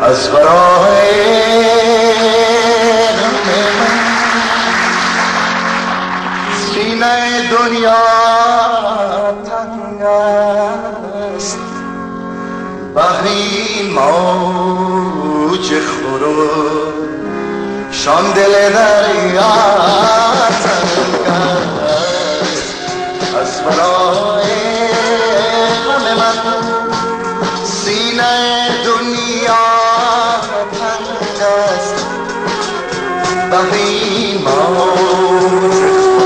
از برای سینه دنیا تنگ است، بحری موج خروش شان دل دریا تنگ است. از برای غم من سینه دنیا تنگ است، بحری موج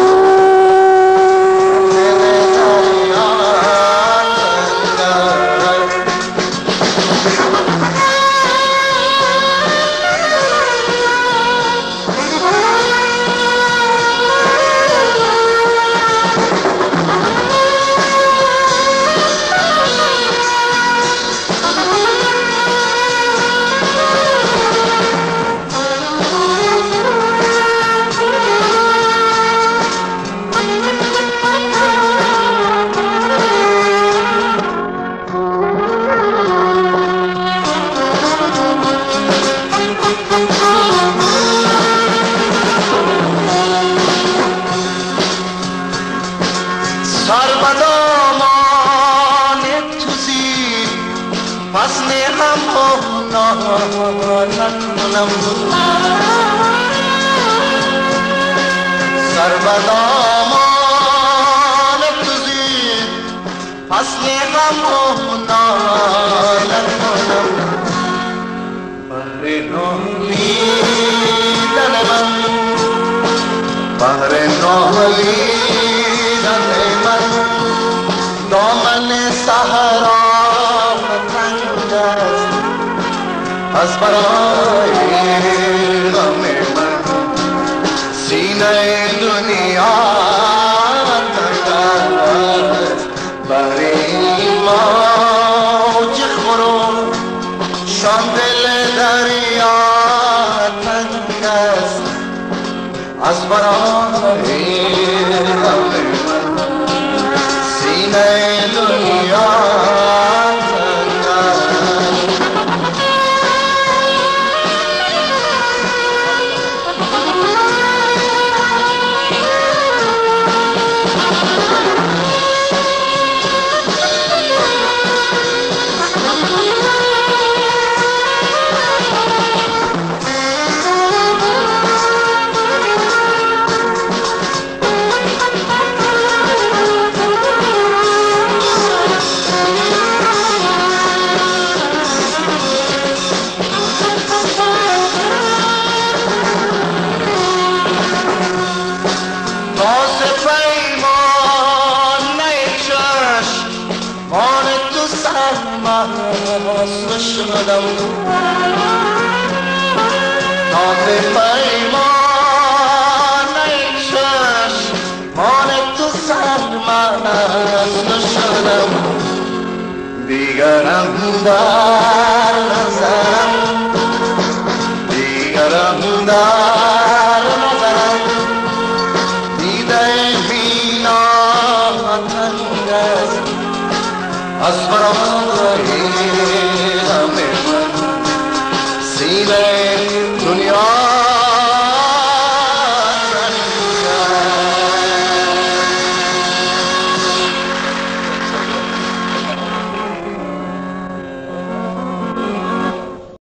فصل هم نکنم، سر به دامان توزید فصل هم نکنم. بحر نالیدن من، بحر نالیدن من، دامن صحرا از برای غم من سینه دنیا تنگ است، بحری موج خروش شان دل دریا تنگ است. از برای غم من سینه دنیا شدم ناز پیمان ایشش مان تو سرمست شدم، دیگرم در نظرم، دیگرم در